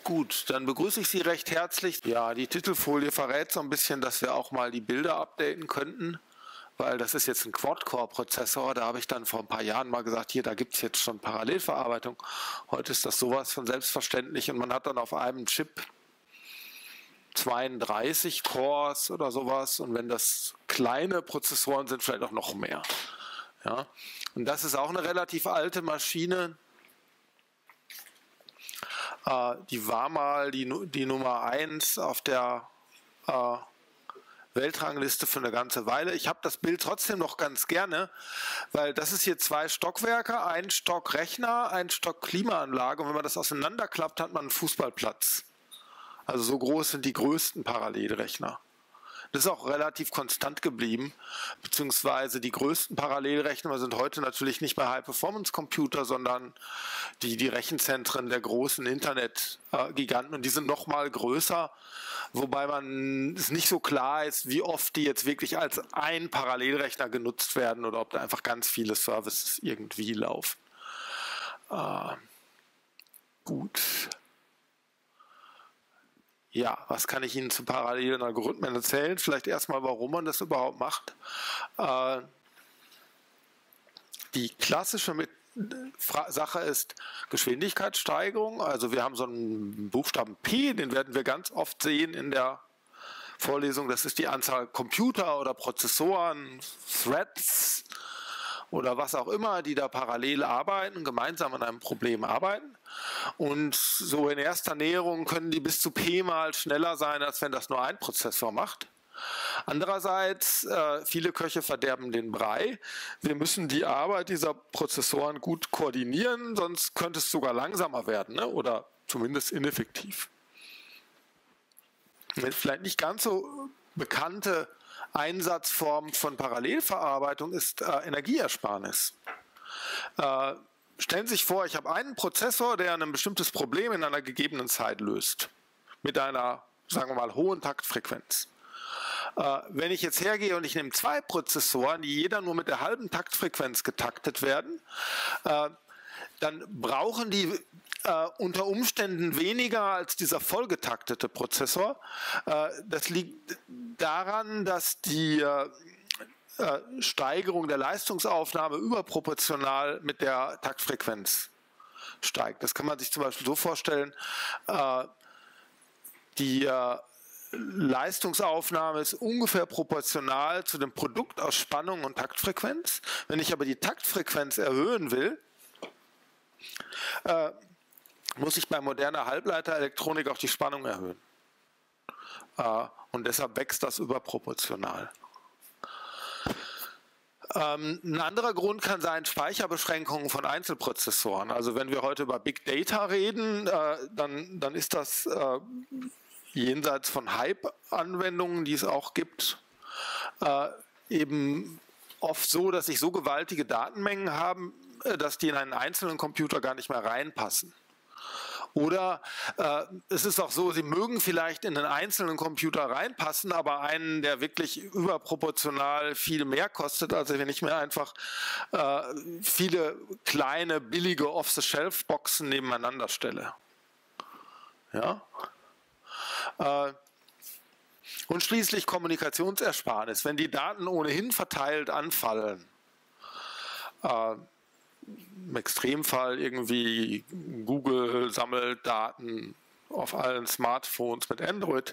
Gut, dann begrüße ich Sie recht herzlich. Ja, die Titelfolie verrät so ein bisschen, dass wir auch mal die Bilder updaten könnten, weil das ist jetzt ein Quad-Core-Prozessor. Da habe ich dann vor ein paar Jahren mal gesagt, hier, da gibt es jetzt schon Parallelverarbeitung. Heute ist das sowas von selbstverständlich und man hat dann auf einem Chip 32 Cores oder sowas und wenn das kleine Prozessoren sind, vielleicht auch noch mehr. Ja. Und das ist auch eine relativ alte Maschine. Die war mal die Nummer 1 auf der Weltrangliste für eine ganze Weile. Ich habe das Bild trotzdem noch ganz gerne, weil das ist hier 2 Stockwerke, ein Stock Rechner, ein Stock Klimaanlage und wenn man das auseinanderklappt, hat man einen Fußballplatz. Also so groß sind die größten Parallelrechner. Das ist auch relativ konstant geblieben, beziehungsweise die größten Parallelrechner sind heute natürlich nicht mehr High-Performance-Computer, sondern die Rechenzentren der großen Internetgiganten und die sind noch mal größer, wobei man es nicht so klar ist, wie oft die jetzt wirklich als ein Parallelrechner genutzt werden oder ob da einfach ganz viele Services irgendwie laufen. Gut. Ja, was kann ich Ihnen zu parallelen Algorithmen erzählen? Vielleicht erstmal, warum man das überhaupt macht. Die klassische Sache ist Geschwindigkeitssteigerung. Also wir haben so einen Buchstaben P, den werden wir ganz oft sehen in der Vorlesung. Das ist die Anzahl Computer oder Prozessoren, Threads oder was auch immer, die da parallel arbeiten, gemeinsam an einem Problem arbeiten. Und so in erster Näherung können die bis zu P mal schneller sein, als wenn das nur ein Prozessor macht. Andererseits, viele Köche verderben den Brei. Wir müssen die Arbeit dieser Prozessoren gut koordinieren, sonst könnte es sogar langsamer werden, ne? Oder zumindest ineffektiv. Vielleicht nicht ganz so bekannte Einsatzform von Parallelverarbeitung ist Energieersparnis. Stellen Sie sich vor, ich habe einen Prozessor, der ein bestimmtes Problem in einer gegebenen Zeit löst. Mit einer, sagen wir mal, hohen Taktfrequenz. Wenn ich jetzt hergehe und ich nehme 2 Prozessoren, die jeder nur mit der halben Taktfrequenz getaktet werden, dann brauchen die unter Umständen weniger als dieser vollgetaktete Prozessor. Das liegt daran, dass die Steigerung der Leistungsaufnahme überproportional mit der Taktfrequenz steigt. Das kann man sich zum Beispiel so vorstellen, die Leistungsaufnahme ist ungefähr proportional zu dem Produkt aus Spannung und Taktfrequenz. Wenn ich aber die Taktfrequenz erhöhen will, muss ich bei moderner Halbleiterelektronik auch die Spannung erhöhen. Und deshalb wächst das überproportional. Ein anderer Grund kann sein Speicherbeschränkungen von Einzelprozessoren. Also wenn wir heute über Big Data reden, dann ist das jenseits von Hype-Anwendungen, die es auch gibt, eben oft so, dass ich so gewaltige Datenmengen habe, dass die in einen einzelnen Computer gar nicht mehr reinpassen. Oder es ist auch so, Sie mögen vielleicht in einen einzelnen Computer reinpassen, aber einen, der wirklich überproportional viel mehr kostet, als wenn ich mir einfach viele kleine, billige Off-the-Shelf-Boxen nebeneinander stelle. Ja? Und schließlich Kommunikationsersparnis. Wenn die Daten ohnehin verteilt anfallen, im Extremfall irgendwie Google sammelt Daten auf allen Smartphones mit Android,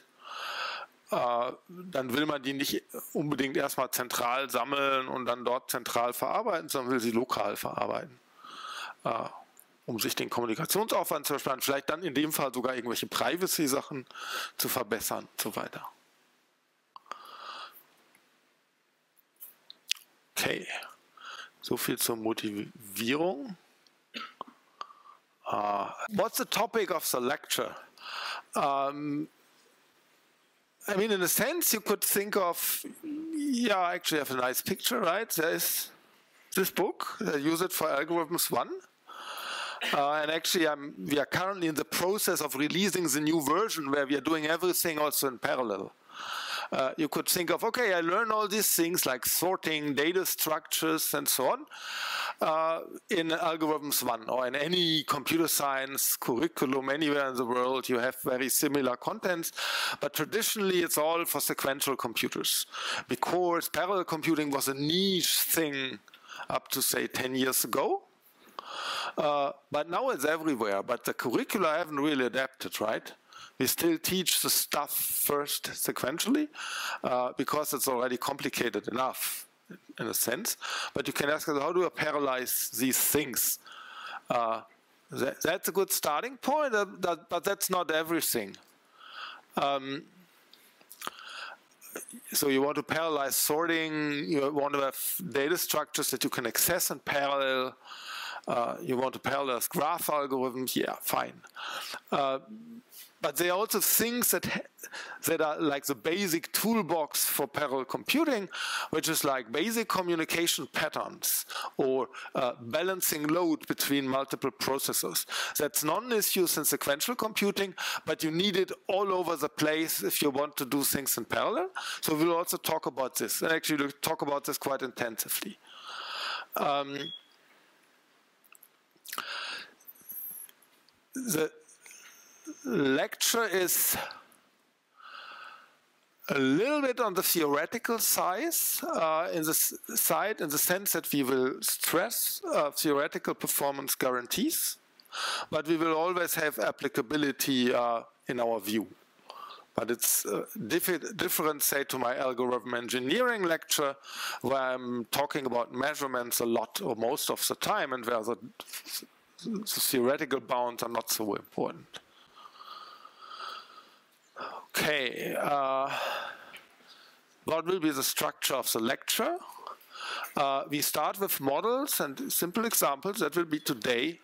dann will man die nicht unbedingt erstmal zentral sammeln und dann dort zentral verarbeiten, sondern will sie lokal verarbeiten, um sich den Kommunikationsaufwand zu ersparen, vielleicht dann in dem Fall sogar irgendwelche Privacy-Sachen zu verbessern und so weiter. Okay. So viel zur Motivierung. What's the topic of the lecture? I mean, in a sense, you could think of, yeah, I actually have a nice picture, right? There is this book, Use It for Algorithms 1. And actually, we are currently in the process of releasing the new version where we are doing everything also in parallel. You could think of, okay, I learn all these things like sorting, data structures, and so on. in Algorithms 1 or in any computer science curriculum anywhere in the world, you have very similar contents, but traditionally it's all for sequential computers because parallel computing was a niche thing up to say 10 years ago. But now it's everywhere, but the curricula haven't really adapted, right? We still teach the stuff first sequentially because it's already complicated enough in a sense. But you can ask, how do I parallelize these things? That's a good starting point, but that's not everything. So you want to parallelize sorting, you want to have data structures that you can access in parallel. You want to parallelize graph algorithms, yeah, fine. But there are also things that are like the basic toolbox for parallel computing, which is like basic communication patterns or balancing load between multiple processors. That's non-issues in sequential computing, but you need it all over the place if you want to do things in parallel. So we'll also talk about this, and actually we'll talk about this quite intensively. The lecture is a little bit on the theoretical side, in the sense that we will stress theoretical performance guarantees, but we will always have applicability in our view. But it's different, say, to my algorithm engineering lecture, where I'm talking about measurements a lot or most of the time, and where the theoretical bounds are not so important. Okay, what will be the structure of the lecture? We start with models and simple examples. That will be today.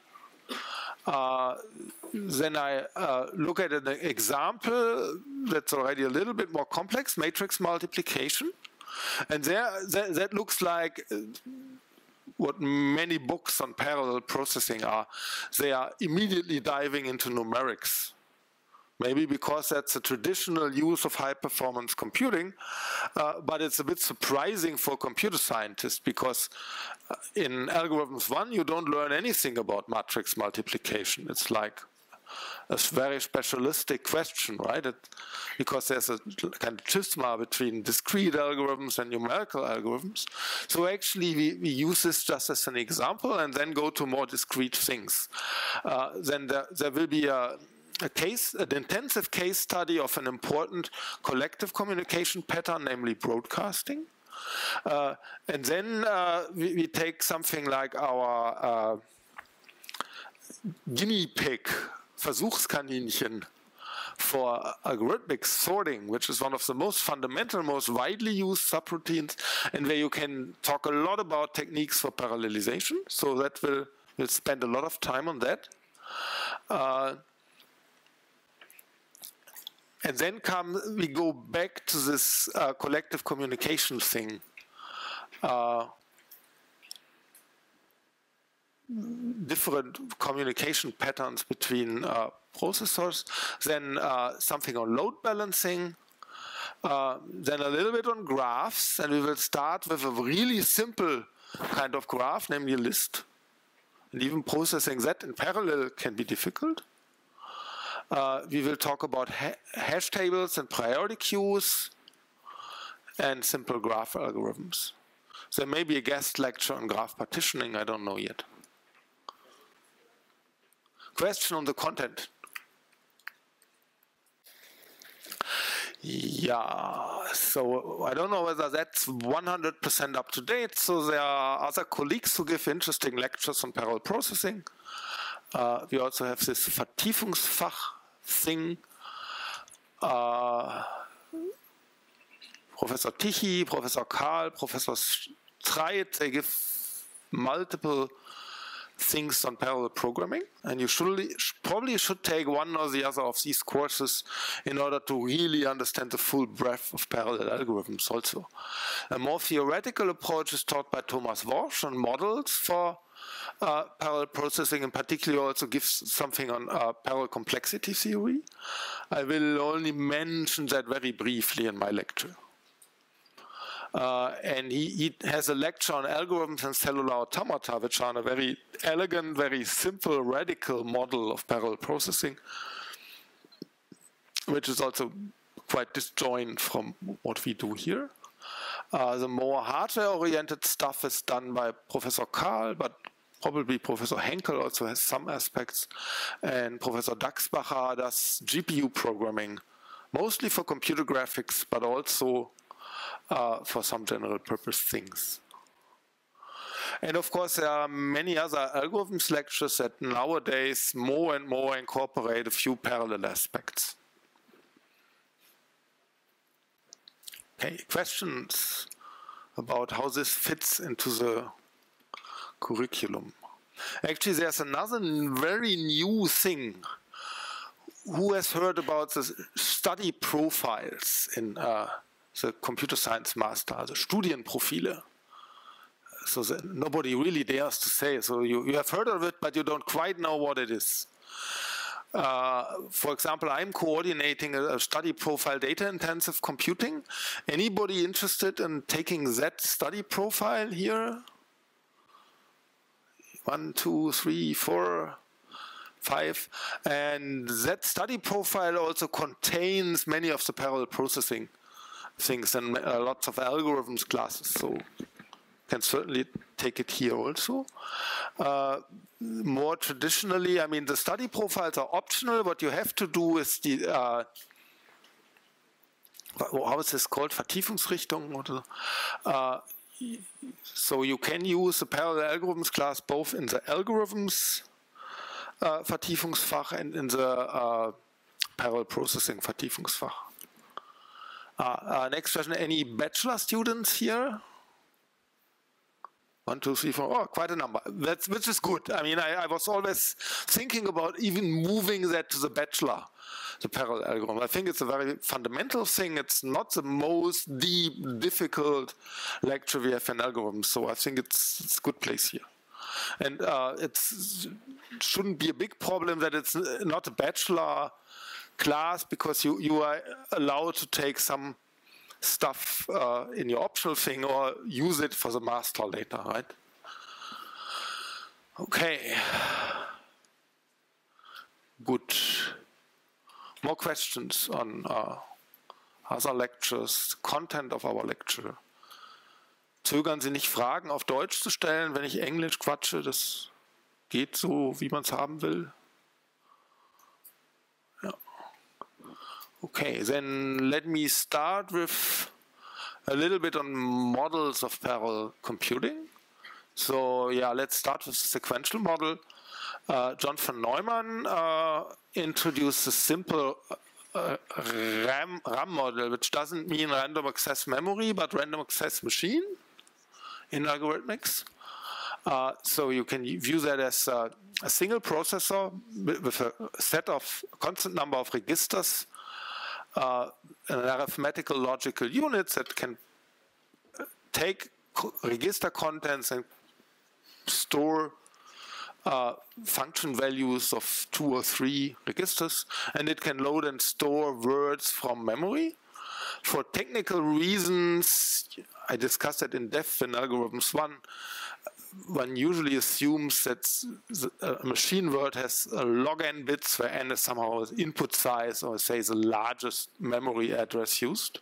Then I look at an example that's already a little bit more complex, matrix multiplication. And that looks like what many books on parallel processing are. They are immediately diving into numerics. Maybe because that's a traditional use of high-performance computing, but it's a bit surprising for computer scientists because in Algorithms 1 you don't learn anything about matrix multiplication. It's like a very specialistic question, right? Because there's a kind of schisma between discrete algorithms and numerical algorithms. So actually we use this just as an example and then go to more discrete things. Then there will be an intensive case study of an important collective communication pattern, namely broadcasting. And then we take something like our guinea pig, Versuchskaninchen, for algorithmic sorting, which is one of the most fundamental, most widely used subroutines, and where you can talk a lot about techniques for parallelization. So that we'll spend a lot of time on that. And then we go back to this collective communication thing. Different communication patterns between processors, then something on load balancing, then a little bit on graphs, and we will start with a really simple kind of graph, namely a list. And even processing that in parallel can be difficult. We will talk about hash tables and priority queues and simple graph algorithms. There may be a guest lecture on graph partitioning, I don't know yet. Question on the content. Yeah, so I don't know whether that's 100% up to date. So there are other colleagues who give interesting lectures on parallel processing. We also have this Vertiefungsfach thing. Professor Tichy, Professor Karl, Professor Streit, they give multiple things on parallel programming, and you probably should take one or the other of these courses in order to really understand the full breadth of parallel algorithms also. A more theoretical approach is taught by Thomas Worsch on models for parallel processing, in particular also gives something on parallel complexity theory. I will only mention that very briefly in my lecture. and he has a lecture on algorithms and cellular automata, which are a very elegant, very simple, radical model of parallel processing, which is also quite disjoint from what we do here. The more hardware-oriented stuff is done by Professor Karl, but probably Professor Henkel also has some aspects, and Professor Dachsbacher does GPU programming, mostly for computer graphics, but also for some general purpose things. And of course, there are many other algorithms lectures that nowadays more and more incorporate a few parallel aspects. Okay, questions about how this fits into the curriculum? Actually, there's another very new thing. Who has heard about the study profiles in the computer science master, the Studienprofile? So nobody really dares to say. So you have heard of it, but you don't quite know what it is. For example, I'm coordinating a study profile data-intensive computing. Anybody interested in taking that study profile here? 1, 2, 3, 4, 5. And that study profile also contains many of the parallel processing things and lots of algorithms classes. So can certainly take it here also. More traditionally, I mean, the study profiles are optional. What you have to do is the, how is this called? Vertiefungsrichtung? Or so you can use the parallel algorithms class both in the algorithms Vertiefungsfach and in the parallel processing Vertiefungsfach. Next question, any bachelor students here? 1, 2, 3, 4, oh, quite a number. Which is good. I mean, I was always thinking about even moving that to the bachelor, the parallel algorithm. I think it's a very fundamental thing. It's not the most deep, difficult lecture we have in algorithms, so I think it's a good place here. And it shouldn't be a big problem that it's not a bachelor class, because you are allowed to take some stuff in your optional thing or use it for the master later, right? Okay. Good. More questions on other lectures, content of our lecture? Zögern Sie nicht, Fragen auf Deutsch zu stellen, wenn ich Englisch quatsche. Das geht so, wie man es haben will. Ja. Okay, then let me start with a little bit on models of parallel computing. So yeah, let's start with the sequential model. John von Neumann introduced a simple RAM model, which doesn't mean random access memory, but random access machine in algorithmics. So you can view that as a single processor with a set of constant number of registers, an arithmetical logical units that can take register contents and store function values of 2 or 3 registers, and it can load and store words from memory. For technical reasons, I discussed it in depth in Algorithms 1, one usually assumes that a machine word has log n bits, where n is somehow input size, or say the largest memory address used.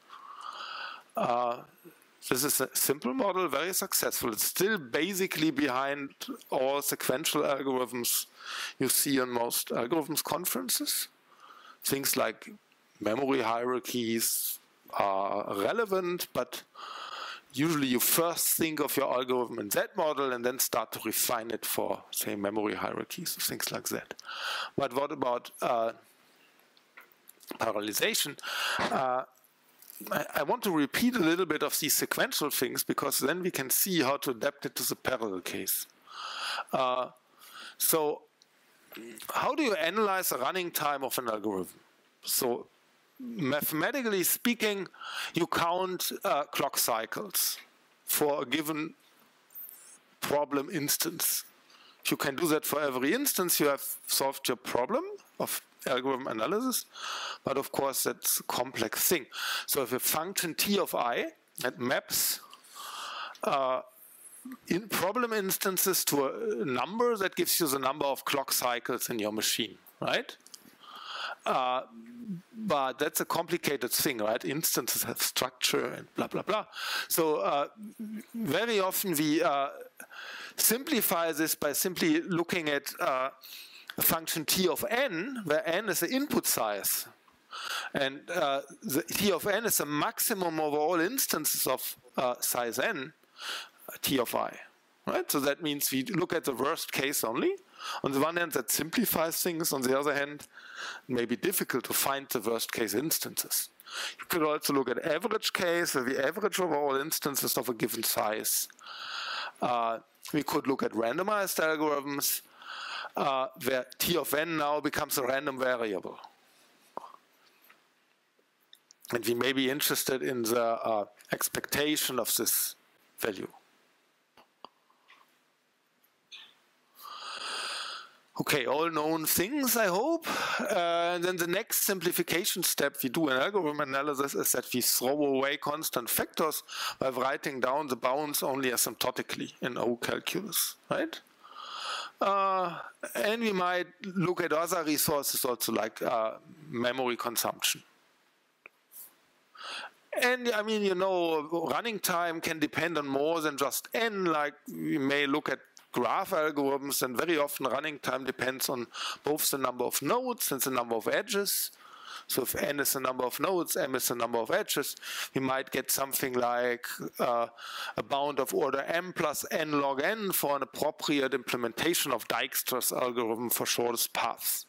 This is a simple model, very successful. It's still basically behind all sequential algorithms you see on most algorithms conferences. Things like memory hierarchies are relevant, but usually you first think of your algorithm in that model and then start to refine it for, say, memory hierarchies, things like that. But what about parallelization? I want to repeat a little bit of these sequential things, because then we can see how to adapt it to the parallel case. So how do you analyze the running time of an algorithm? So mathematically speaking, you count clock cycles for a given problem instance. If you can do that for every instance, you have solved your problem of algorithm analysis, but of course that's a complex thing. So if a function t of I It maps in problem instances to a number that gives you the number of clock cycles in your machine, right? But that's a complicated thing, right? Instances have structure and blah, blah, blah. So very often we simplify this by simply looking at a function t of n, where n is the input size. And the t of n is the maximum over all instances of size n, t of I. Right? So that means we look at the worst case only. On the one hand, that simplifies things. On the other hand, it may be difficult to find the worst case instances. You could also look at average case, where the average over all instances of a given size. We could look at randomized algorithms, where t of n now becomes a random variable. And we may be interested in the expectation of this value. Okay, all known things, I hope. Then the next simplification step we do in algorithm analysis is that we throw away constant factors by writing down the bounds only asymptotically in O calculus, right? And we might look at other resources also, like memory consumption. And I mean, you know, running time can depend on more than just n. Like we may look at graph algorithms, and very often running time depends on both the number of nodes and the number of edges. So if n is the number of nodes, m is the number of edges, we might get something like a bound of order m plus n log n for an appropriate implementation of Dijkstra's algorithm for shortest paths.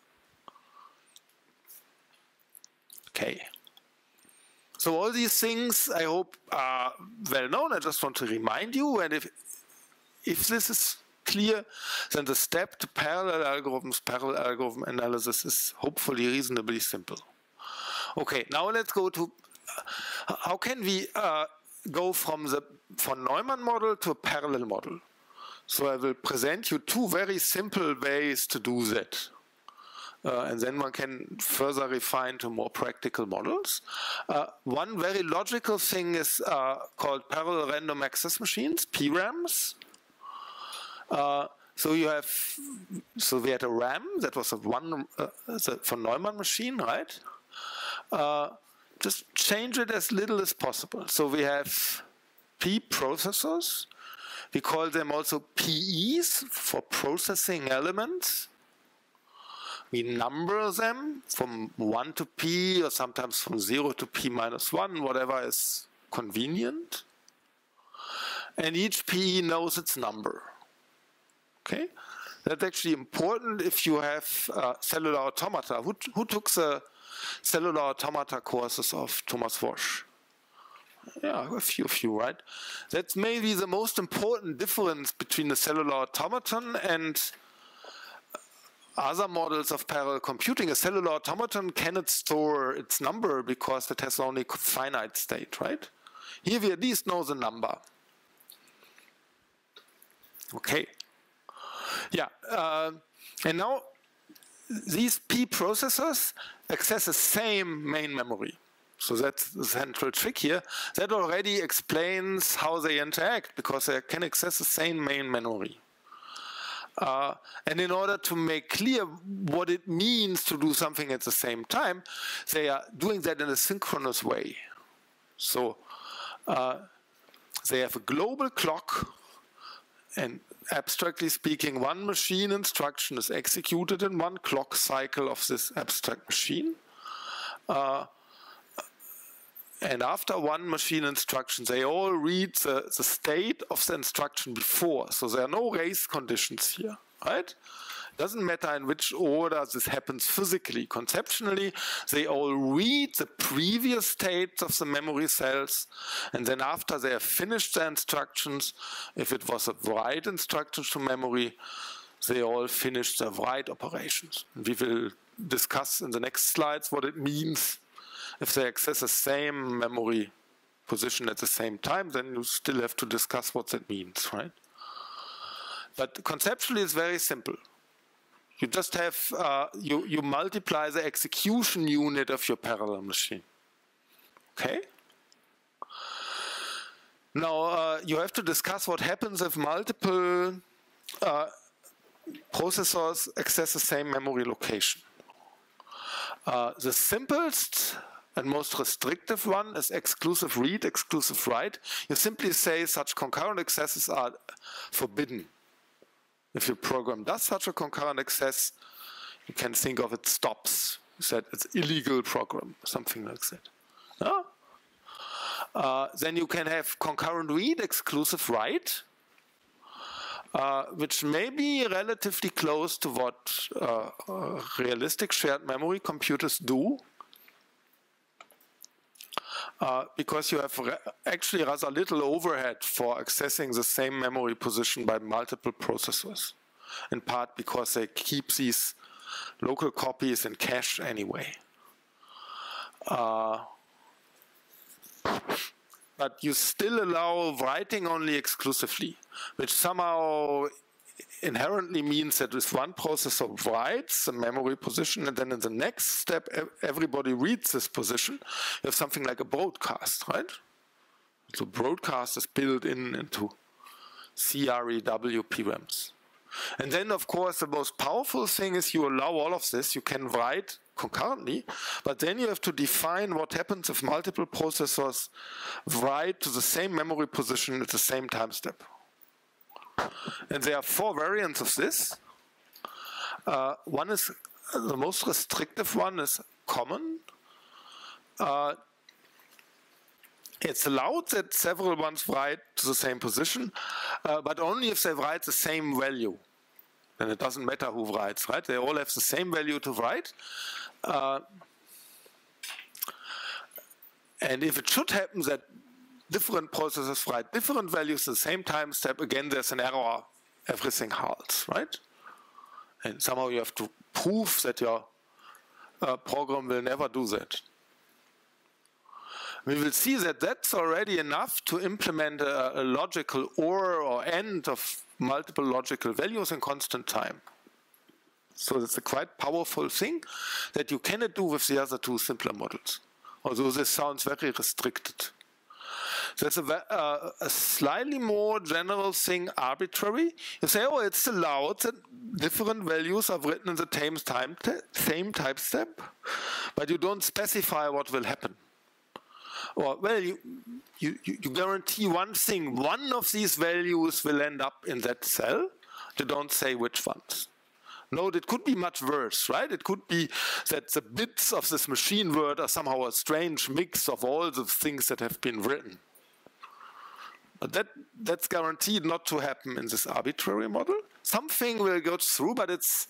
Okay. So all these things, I hope, are well known. I just want to remind you, and if this is clear, then the step to parallel algorithm analysis is hopefully reasonably simple. Okay, now let's go to how can we go from the von Neumann model to a parallel model. So I will present you two very simple ways to do that. And then one can further refine to more practical models. One very logical thing is called parallel random access machines, PRAMs. So we had a RAM that was a von Neumann machine, right? Just change it as little as possible. So we have P processors. We call them also PEs for processing elements. We number them from 1 to P, or sometimes from 0 to P minus 1, whatever is convenient. And each PE knows its number. Okay? That's actually important if you have cellular automata. Who took the cellular automata courses of Thomas Wosch? Yeah, a few of you, right? That's maybe the most important difference between the cellular automaton and other models of parallel computing. A cellular automaton cannot store its number because it has only finite state, right? Here we at least know the number. Okay. Yeah, and now these P processors access the same main memory. So that's the central trick here. That already explains how they interact, because they can access the same main memory. And in order to make clear what it means to do something at the same time, they are doing that in a synchronous way. So they have a global clock, and abstractly speaking, one machine instruction is executed in one clock cycle of this abstract machine. And after one machine instruction, they all read the state of the instruction before. So there are no race conditions here, right? It doesn't matter in which order this happens physically. Conceptually, they all read the previous states of the memory cells, and then after they have finished the instructions, if it was a write instruction to memory, they all finish the write operations. We will discuss in the next slides what it means. If they access the same memory position at the same time, then you still have to discuss what that means, right? But conceptually, it's very simple. You just have, you multiply the execution unit of your parallel machine. Okay? Now, you have to discuss what happens if multiple processors access the same memory location. The simplest and most restrictive one is exclusive read, exclusive write. You simply say such concurrent accesses are forbidden. If your program does such a concurrent access, you can think of it stops. You said it's illegal program, something like that. Yeah? Then you can have concurrent read, exclusive write, which may be relatively close to what realistic shared memory computers do, because you have actually rather little overhead for accessing the same memory position by multiple processors, in part because they keep these local copies in cache anyway. But you still allow writing only exclusively, which somehow inherently means that if one processor writes a memory position and then in the next step everybody reads this position, you have something like a broadcast, right? So broadcast is built into CREW PRAMs. And then, of course, the most powerful thing is you allow all of this. You can write concurrently, but then you have to define what happens if multiple processors write to the same memory position at the same time step. And there are 4 variants of this. One is, the most restrictive one is common. It's allowed that several ones write to the same position, but only if they write the same value. Then it doesn't matter who writes, right? They all have the same value to write. And if it should happen that different processors write different values at the same time step, again, there's an error, everything halts, right? And somehow you have to prove that your program will never do that. We will see that that's already enough to implement a logical or AND of multiple logical values in constant time. So it's a quite powerful thing that you cannot do with the other 2 simpler models, although this sounds very restricted. There's a slightly more general thing, arbitrary. You say, oh, it's allowed that different values are written in the same type step, but you don't specify what will happen. Or, well, you guarantee one thing, one of these values will end up in that cell. You don't say which ones. No, it could be much worse, right? It could be that the bits of this machine word are somehow a strange mix of all the things that have been written. But that's guaranteed not to happen in this arbitrary model. Something will go through, but it's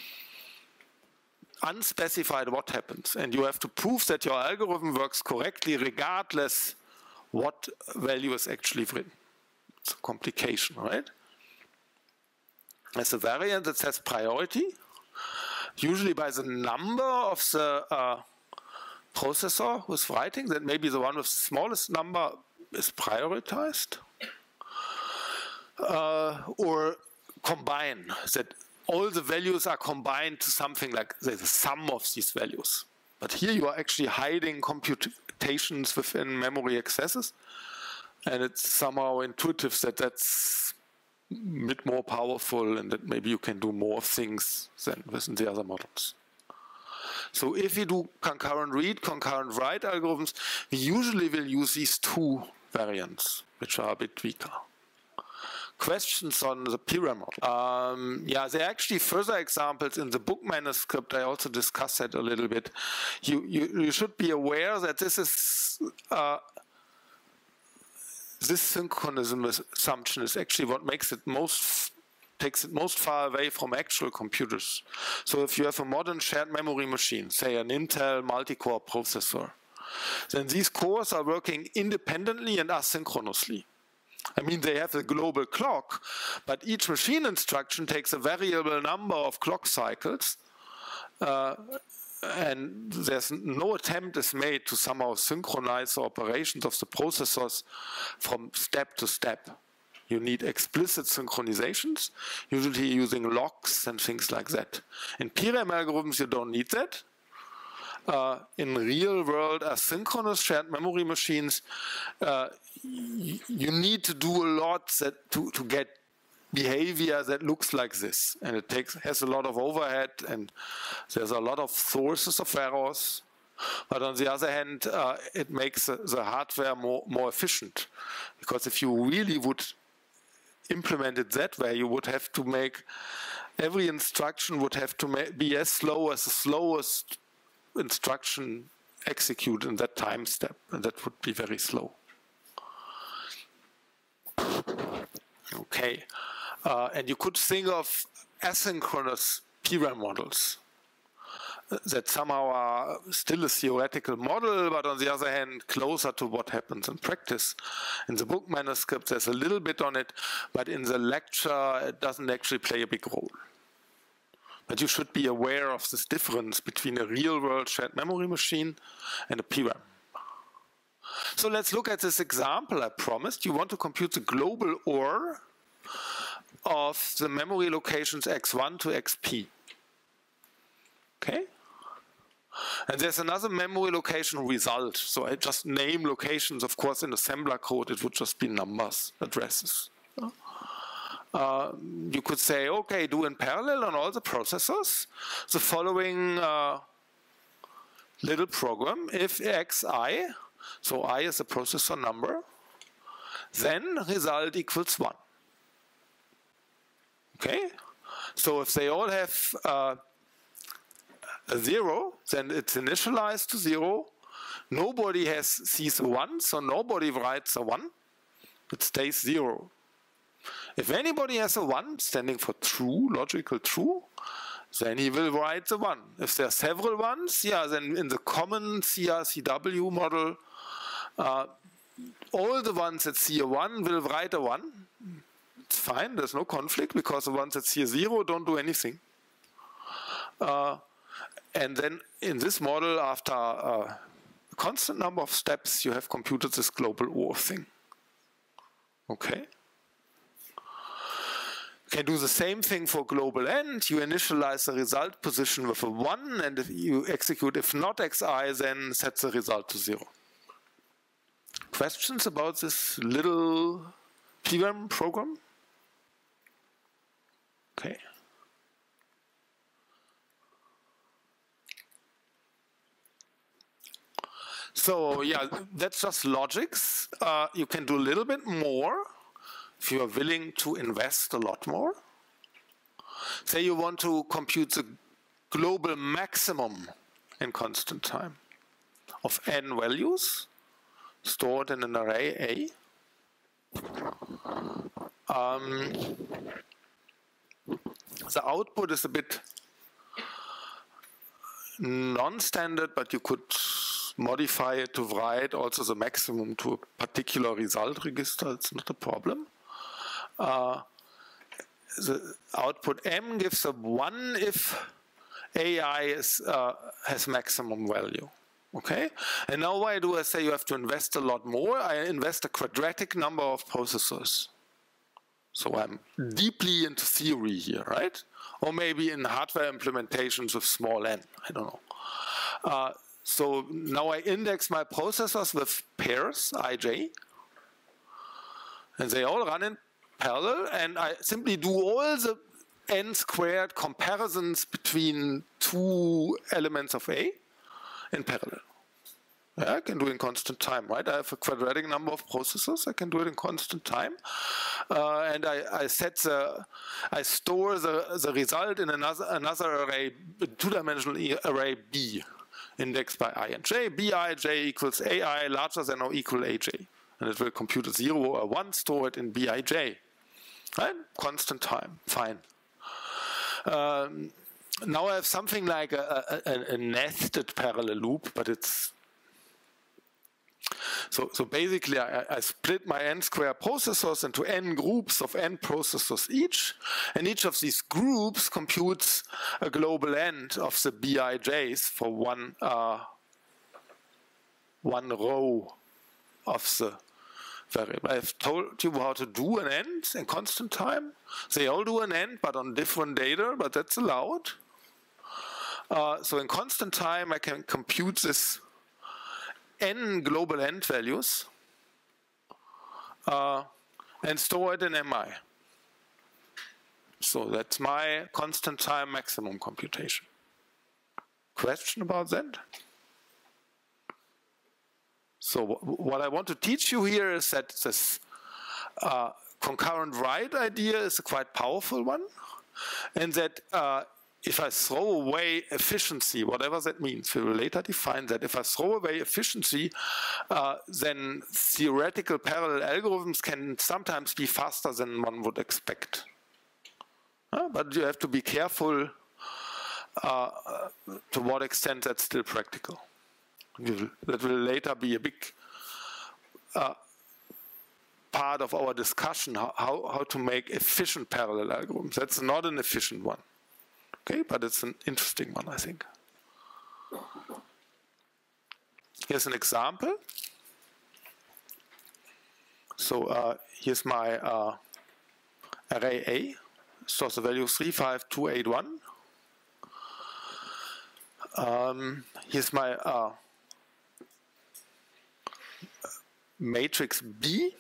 unspecified what happens. And you have to prove that your algorithm works correctly regardless what value is actually written. It's a complication, right? There's a variant that says priority, usually by the number of the processor who's writing, that maybe the one with the smallest number is prioritized. Or combine, that all the values are combined to something like the sum of these values. But here you are actually hiding computations within memory accesses, and it's somehow intuitive that that's a bit more powerful and that maybe you can do more things than within the other models. So if we do concurrent read, concurrent write algorithms, we usually will use these 2 variants, which are a bit weaker. Questions on the PRAM model? Yeah, there are actually further examples in the book manuscript. I also discussed that a little bit. You should be aware that this is this synchronism assumption is actually what makes it takes it most far away from actual computers. So if you have a modern shared memory machine, say an Intel multi-core processor, then these cores are working independently and asynchronously. I mean, they have a global clock, but each machine instruction takes a variable number of clock cycles, and there's no attempt is made to somehow synchronize the operations of the processors from step to step. You need explicit synchronizations, usually using locks and things like that. In PRAM algorithms, you don't need that. in real-world asynchronous shared memory machines, you need to do a lot to get behavior that looks like this, and it has a lot of overhead, and there's a lot of sources of errors. But on the other hand, it makes the hardware more efficient, because if you really would implement it that way, you would have to make every instruction would have to be as slow as the slowest instruction execute in that time step, and that would be very slow. Okay, and you could think of asynchronous PRAM models that somehow are still a theoretical model, but on the other hand, closer to what happens in practice. In the book manuscript, there's a little bit on it, but in the lecture, it doesn't actually play a big role. But you should be aware of this difference between a real-world shared memory machine and a PRAM. So let's look at this example I promised. You want to compute the global OR of the memory locations x1 to xp. Okay? And there's another memory location result. So I just name locations. Of course, in assembler code, it would just be numbers, addresses. You could say, okay, do in parallel on all the processors the following little program. If xi, so I is the processor number, then result equals 1. Okay? So if they all have a 0, then it's initialized to 0. Nobody sees a 1, so nobody writes a 1. It stays 0. If anybody has a 1, standing for true, logical true, then he will write the 1. If there are several 1s, yeah, then in the common CRCW model, all the ones that see a 1 will write a 1. It's fine, there's no conflict, because the ones that see a 0 don't do anything. And then in this model, after a constant number of steps, you have computed this global OR thing. Okay? You can do the same thing for global end. You initialize the result position with a 1, and if you execute if not xi, then set the result to 0. Questions about this little PRAM program? Okay. So yeah, that's just logics. You can do a little bit more if you are willing to invest a lot more. Say you want to compute the global maximum in constant time of n values stored in an array A. The output is a bit non-standard, but you could modify it to write also the maximum to a particular result register. It's not a problem. The output M gives a 1 if AI has maximum value. Okay? And now why do I say you have to invest a lot more? I invest a quadratic number of processors. So I'm deeply into theory here, right? Or maybe in hardware implementations with small n, I don't know. So now I index my processors with pairs, ij, and they all run in parallel, and I simply do all the n squared comparisons between two elements of A in parallel. Yeah, I can do it in constant time, right? I have a quadratic number of processors. I can do it in constant time, and I store the result in another array, two-dimensional array B, indexed by I and j. Bij equals AI larger than or equal AJ, and it will compute a 0 or 1 stored in Bij. Right? Constant time. Fine. Now I have something like a nested parallel loop, but it's so basically I split my n square processors into n groups of n processors each, and each of these groups computes a global end of the Bij's for one row of the variable. I've told you how to do an end in constant time. They all do an end, but on different data, but that's allowed. So in constant time, I can compute this n global end values and store it in MI. So that's my constant time maximum computation. Question about that? So what I want to teach you here is that this concurrent write idea is a quite powerful one, and that if I throw away efficiency, whatever that means, we will later define that. If I throw away efficiency, then theoretical parallel algorithms can sometimes be faster than one would expect. But you have to be careful to what extent that's still practical. That will later be a big part of our discussion, how to make efficient parallel algorithms. That's not an efficient one. Okay, but it's an interesting one, I think. Here's an example. So here's my array A. Stores the value 35281. Here's my matrix B.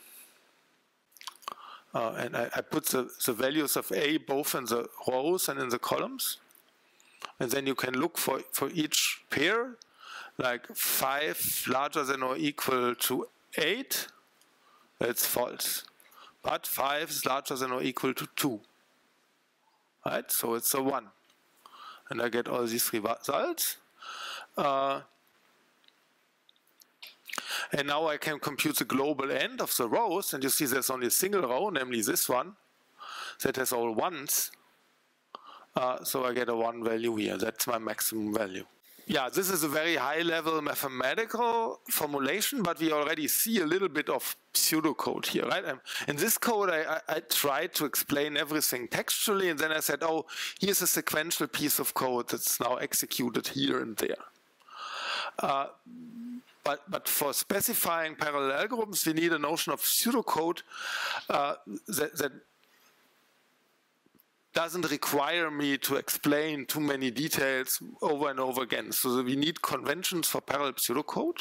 And I put the values of A both in the rows and in the columns. And then you can look for each pair, like 5 larger than or equal to 8, that's false. But 5 is larger than or equal to 2. Right? So it's a 1. And I get all these results. And now I can compute the global end of the rows, and you see there's only a single row, namely this one, that has all 1s. So I get a 1 value here. That's my maximum value. Yeah, this is a very high-level mathematical formulation, but we already see a little bit of pseudocode here, right? In this code, I tried to explain everything textually, and then I said, oh, here's a sequential piece of code that's now executed here and there. But for specifying parallel algorithms, we need a notion of pseudocode that doesn't require me to explain too many details over and over again. So we need conventions for parallel pseudocode.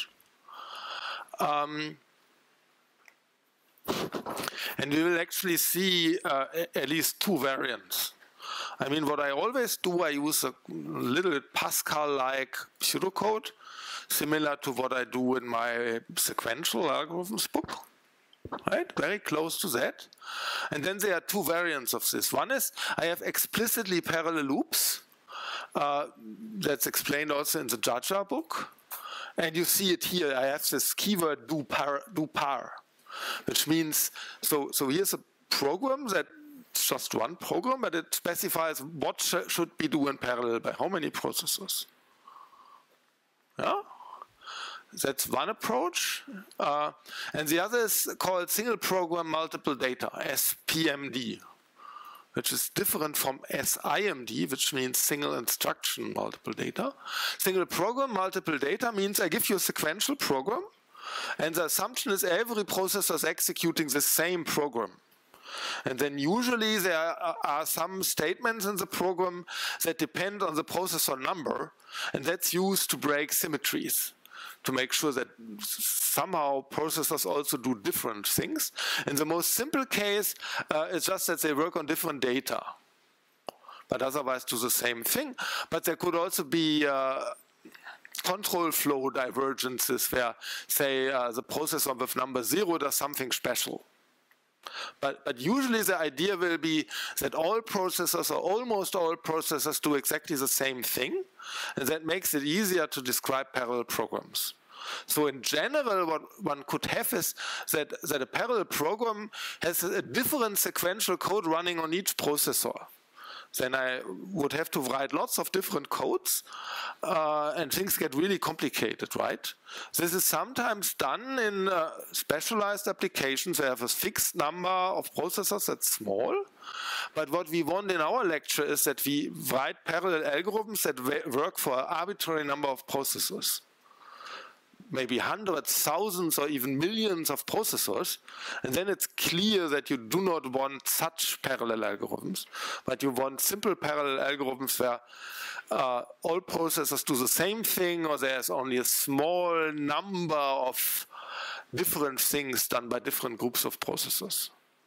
And we will actually see at least 2 variants. I mean, what I always do, I use a little Pascal-like pseudocode, similar to what I do in my sequential algorithms book, right? Very close to that. And then there are 2 variants of this. One is I have explicitly parallel loops. That's explained also in the Jaja book. And you see it here. I have this keyword do par, which means, so here's a program that it's just one program, but it specifies what should be do in parallel by how many processors. Yeah? That's one approach. And the other is called single program multiple data, SPMD, which is different from SIMD, which means single instruction multiple data. Single program multiple data means I give you a sequential program, and the assumption is every processor is executing the same program. And then usually there are some statements in the program that depend on the processor number, and that's used to break symmetries, to make sure that somehow processors also do different things. In the most simple case, it's just that they work on different data, but otherwise do the same thing. But there could also be control flow divergences where, say, the processor with number 0 does something special. But usually the idea will be that all processors or almost all processors do exactly the same thing, and that makes it easier to describe parallel programs. So in general, what one could have is that a parallel program has a different sequential code running on each processor. Then I would have to write lots of different codes, and things get really complicated, right? This is sometimes done in specialized applications. They have a fixed number of processors that's small. But what we want in our lecture is that we write parallel algorithms that work for an arbitrary number of processors. Maybe hundreds, thousands, or even millions of processors, and then it's clear that you do not want such parallel algorithms, but you want simple parallel algorithms where all processors do the same thing, or there's only a small number of different things done by different groups of processors.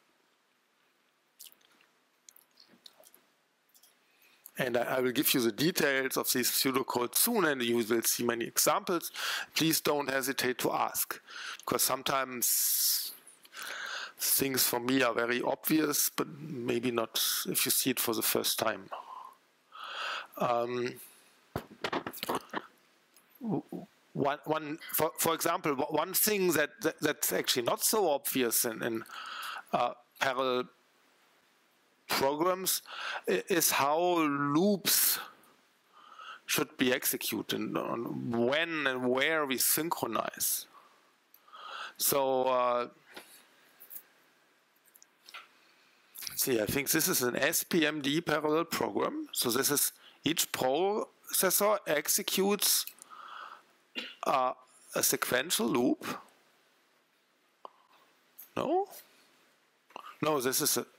And I will give you the details of these pseudocodes soon, and you will see many examples. Please don't hesitate to ask, because sometimes things for me are very obvious, but maybe not if you see it for the first time. For example, one thing that's actually not so obvious in parallel programs is how loops should be executed, on when and where we synchronize. So let's see, I think this is an SPMD parallel program. So this is each processor executes a sequential loop. No, this is a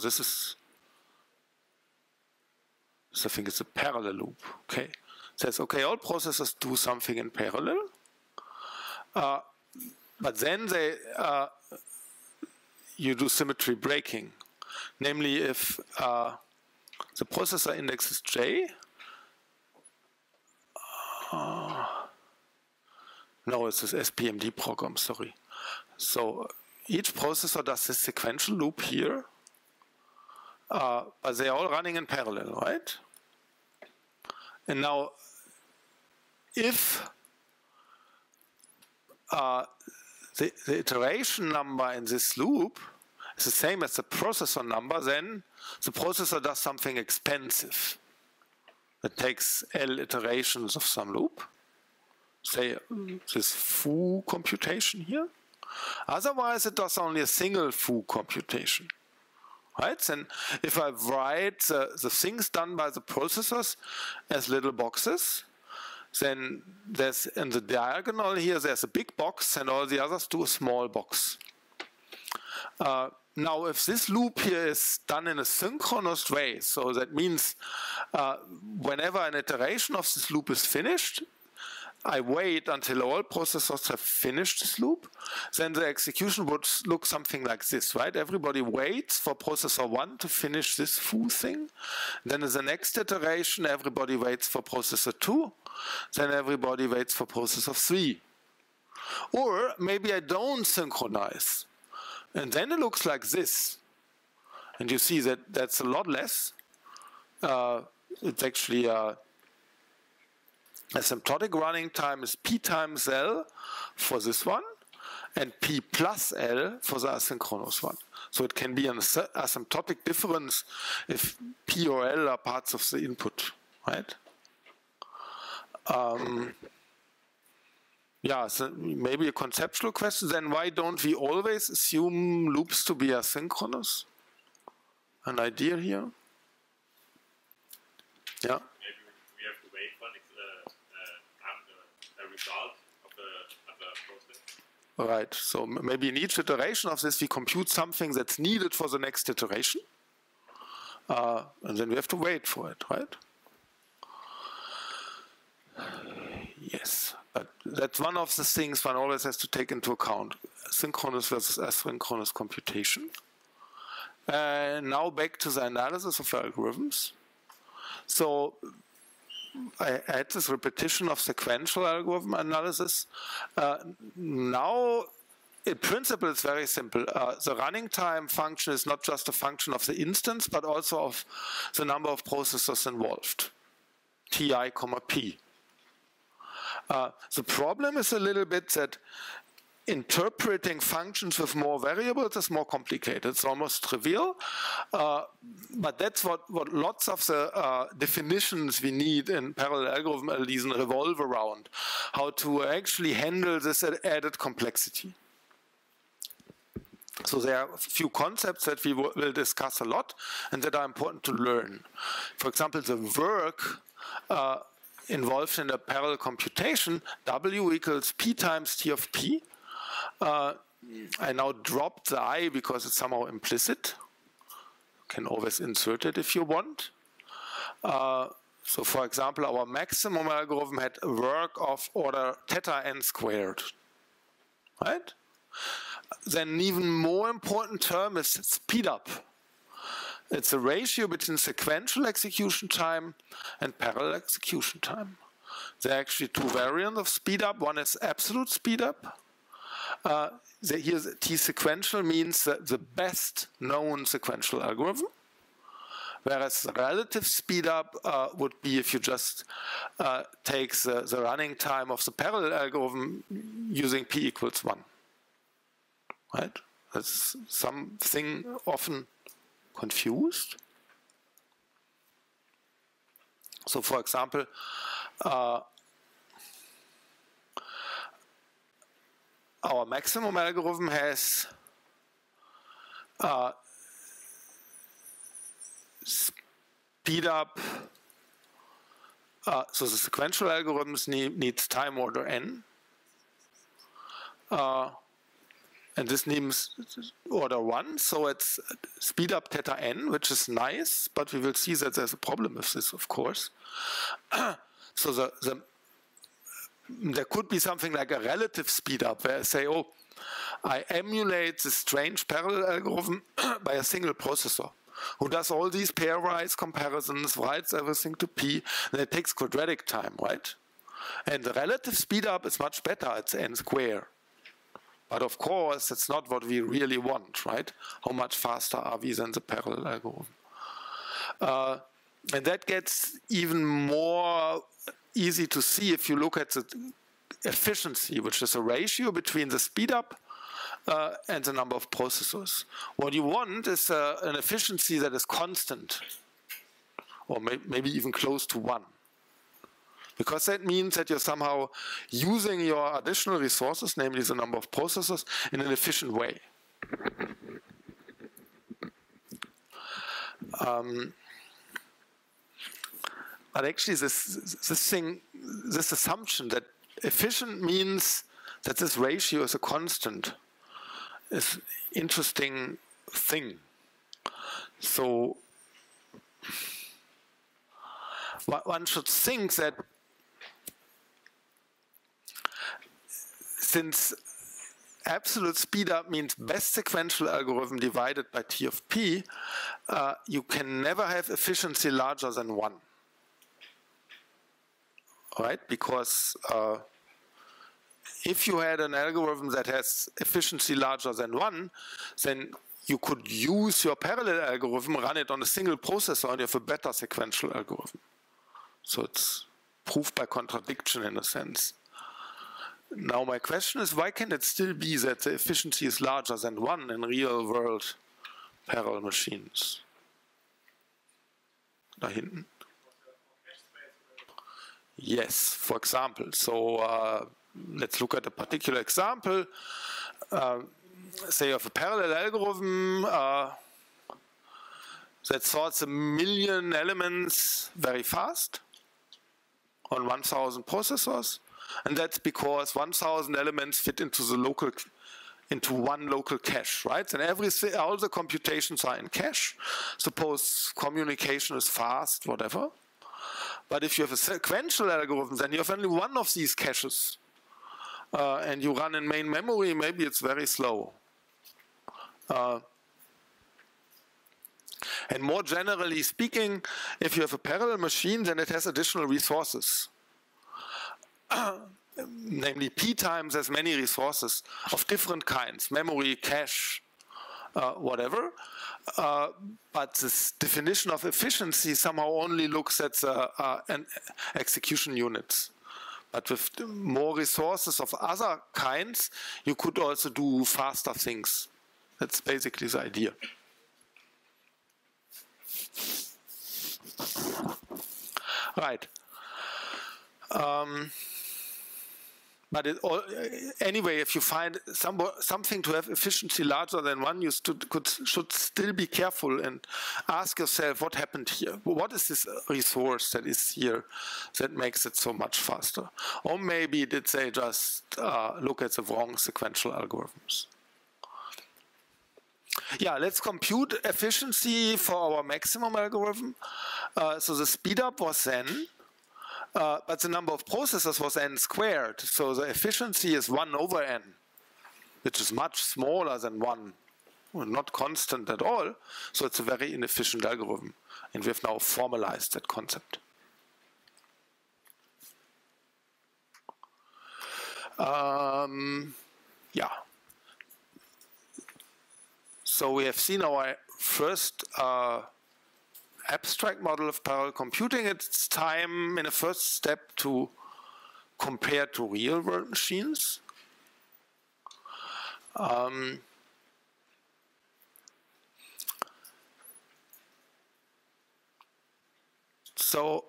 I think it's a parallel loop. Okay, it says okay, all processors do something in parallel, but then you do symmetry breaking. Namely, if the processor index is J, no, it's this SPMD program, sorry. So each processor does this sequential loop here, but they're all running in parallel, right? And now, if the iteration number in this loop is the same as the processor number, then the processor does something expensive. It takes L iterations of some loop, say this foo computation here. Otherwise, it does only a single foo computation. Right? Then if I write the things done by the processors as little boxes, then there's in the diagonal here, there's a big box and all the others do a small box. Now, if this loop here is done in a synchronous way, so that means whenever an iteration of this loop is finished, I wait until all processors have finished this loop, then the execution would look something like this, right? Everybody waits for processor 1 to finish this foo thing. Then in the next iteration, everybody waits for processor 2. Then everybody waits for processor 3. Or maybe I don't synchronize. And then it looks like this. And you see that that's a lot less. It's actually asymptotic running time is P times L for this one, and P plus L for the asynchronous one. So it can be an asymptotic difference if P or L are parts of the input, right? Yeah, so maybe a conceptual question, then why don't we always assume loops to be asynchronous? An idea here? Yeah? Result of the process. Right, so maybe in each iteration of this we compute something that's needed for the next iteration, and then we have to wait for it, right? Yes, but that's one of the things one always has to take into account, synchronous versus asynchronous computation. Now back to the analysis of algorithms. So I had this repetition of sequential algorithm analysis. Now, in principle, it's very simple. The running time function is not just a function of the instance, but also of the number of processors involved, Ti, P. The problem is a little bit that interpreting functions with more variables is more complicated. It's almost trivial, but that's what lots of the definitions we need in parallel algorithm revolve around, how to actually handle this added complexity. So there are a few concepts that we will discuss a lot and that are important to learn. For example, the work involved in a parallel computation, W equals P times T of P. I now dropped the I because it's somehow implicit. You can always insert it if you want. So for example, our maximum algorithm had a work of order theta n squared, right? Then an even more important term is speed up. It's a ratio between sequential execution time and parallel execution time. There are actually two variants of speed up. One is absolute speed up. Here T sequential means the best known sequential algorithm. Whereas relative speed up would be if you just take the running time of the parallel algorithm using p equals 1. Right? That's something often confused. So for example, our maximum algorithm has speed up, so the sequential algorithms needs time order n, and this needs order 1, so it's speed up theta n, which is nice, but we will see that there's a problem with this, of course. So there could be something like a relative speed up, where I say, oh, I emulate this strange parallel algorithm by a single processor who does all these pairwise comparisons, writes everything to p, and it takes quadratic time, right? And the relative speed up is much better, it's n squared. But of course, that's not what we really want, right? How much faster are we than the parallel algorithm? And that gets even more easy to see if you look at the efficiency, which is a ratio between the speed up and the number of processors. What you want is an efficiency that is constant, or maybe even close to 1. Because that means that you're somehow using your additional resources, namely the number of processors, in an efficient way. But actually this assumption that efficient means that this ratio is a constant is an interesting thing. So one should think that since absolute speed up means best sequential algorithm divided by T of P, you can never have efficiency larger than 1. Right? Because if you had an algorithm that has efficiency larger than 1, then you could use your parallel algorithm, run it on a single processor, and you have a better sequential algorithm. So it's proof by contradiction in a sense. Now my question is, why can it still be that the efficiency is larger than 1 in real-world parallel machines? Da hinten. Yes, for example. So let's look at a particular example. Say you have a parallel algorithm that sorts 1,000,000 elements very fast on 1,000 processors. And that's because 1,000 elements fit into one local cache, right? And all the computations are in cache. Suppose communication is fast, whatever. But if you have a sequential algorithm, then you have only one of these caches. And you run in main memory, maybe it's very slow. And more generally speaking, if you have a parallel machine, then it has additional resources. Namely, p times has many resources of different kinds, memory, cache, whatever. But this definition of efficiency somehow only looks at the execution units. But with more resources of other kinds, you could also do faster things. That's basically the idea. Right. But anyway, if you find something to have efficiency larger than 1, you should still be careful and ask yourself what happened here. What is this resource that is here that makes it so much faster? Or maybe did they just look at the wrong sequential algorithms? Yeah, let's compute efficiency for our maximum algorithm. So the speed up was n, but the number of processors was n squared. So the efficiency is 1 over n, which is much smaller than 1, not constant at all. So it's a very inefficient algorithm. And we have now formalized that concept. Yeah. So we have seen our first abstract model of parallel computing. It's time in a first step to compare to real-world machines. So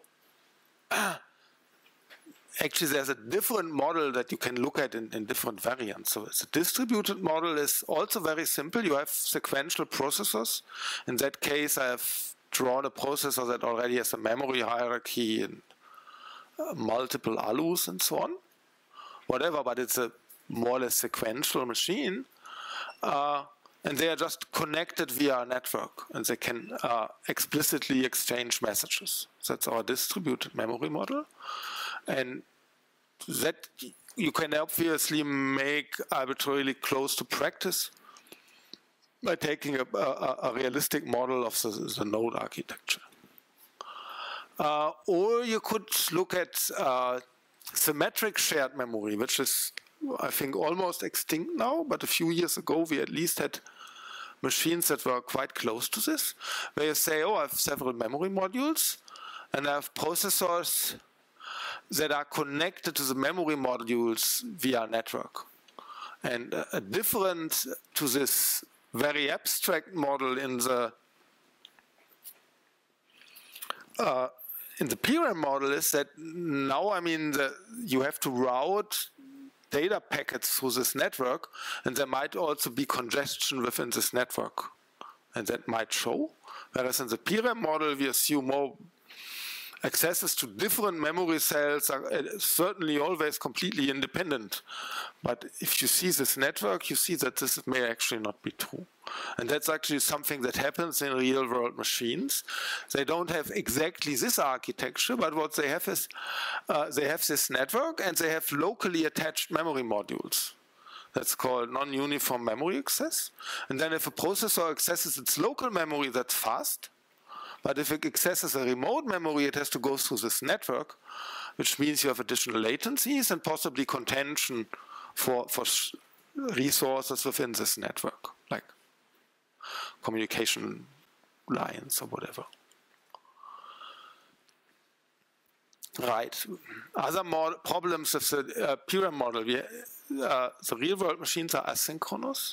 actually, there's a different model that you can look at in different variants. So the distributed model is also very simple. You have sequential processors. In that case, I have drawn a processor that already has a memory hierarchy and multiple ALUs and so on. Whatever, but it's a more or less sequential machine. And they are just connected via a network, and they can explicitly exchange messages. That's our distributed memory model. And that you can obviously make arbitrarily close to practice by taking a realistic model of the node architecture. Or you could look at symmetric shared memory, which is, I think, almost extinct now, but a few years ago we at least had machines that were quite close to this, where you say, oh, I have several memory modules, and I have processors that are connected to the memory modules via network. And different to this very abstract model in the PRAM model is that now, I mean, you have to route data packets through this network, and there might also be congestion within this network, and that might show. Whereas in the PRAM model, we assume more accesses to different memory cells are certainly always completely independent. But if you see this network, you see that this may actually not be true. And that's actually something that happens in real-world machines. They don't have exactly this architecture, but what they have is they have this network, and they have locally attached memory modules. That's called non-uniform memory access. And then if a processor accesses its local memory, that's fast. But if it accesses a remote memory, it has to go through this network, which means you have additional latencies and possibly contention for resources within this network, like communication lines or whatever. Right. Other problems with the PRAM model, the real-world machines are asynchronous.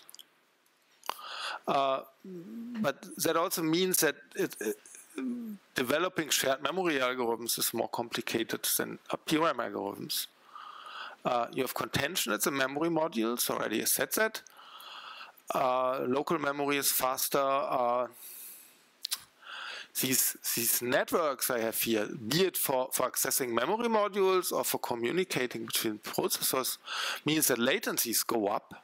But that also means that developing shared memory algorithms is more complicated than PRAM algorithms. You have contention at the memory modules, already I said that. Local memory is faster. These networks I have here, be it for accessing memory modules or for communicating between processors, means that latencies go up.